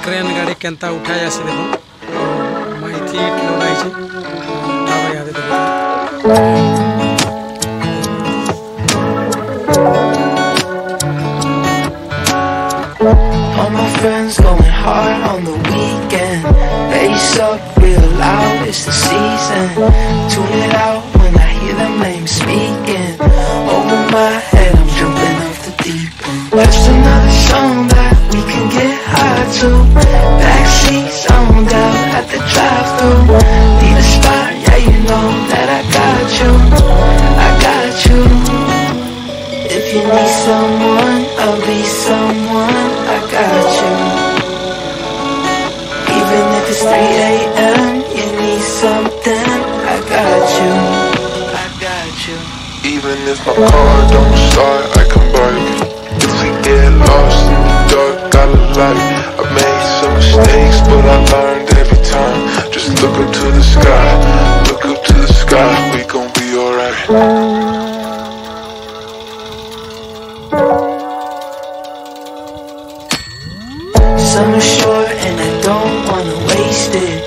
Crane गाड़ी Kenta उठाया आसी देखो माहिती लोडाई छे ताबा याद देखो All my friends going hard on the weekend. Bass up real loud, it's the season. Tune it out when I hear them names speaking. Over my head, I'm jumping off the deep end. Just another song that we can get high to. Backseat zoned out at the drive-thru. Need a spot, yeah, you know that I got you. I got you. If you need someone, I'll be someone. I got you. Even if it's 3 a.m., you need something. I got you. I got you. Even if my car don't start, I can bike. If we get lost in the dark, got a light. I made some mistakes, but I learned every time. Just look up to the sky, look up to the sky. We gon' be alright. Summer's short and I don't wanna waste it.